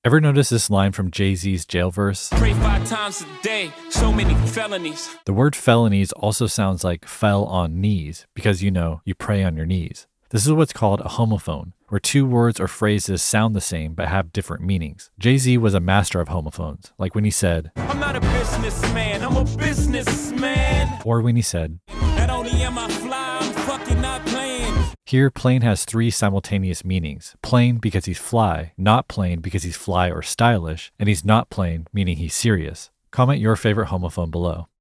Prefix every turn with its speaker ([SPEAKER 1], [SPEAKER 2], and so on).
[SPEAKER 1] Ever notice this line from Jay-Z's jail verse?
[SPEAKER 2] Pray 5 times a day, so many felonies.
[SPEAKER 1] The word felonies also sounds like fell on knees because, you pray on your knees. This is what's called a homophone, where two words or phrases sound the same but have different meanings. Jay-Z was a master of homophones, like when he said,
[SPEAKER 2] I'm not a businessman, I'm a businessman.
[SPEAKER 1] Or when he said,
[SPEAKER 2] Not only am I fly, I'm fucking not playing.
[SPEAKER 1] Here, plain has three simultaneous meanings. Plain because he's fly, not plain because he's fly or stylish, and he's not plain meaning he's serious. Comment your favorite homophone below.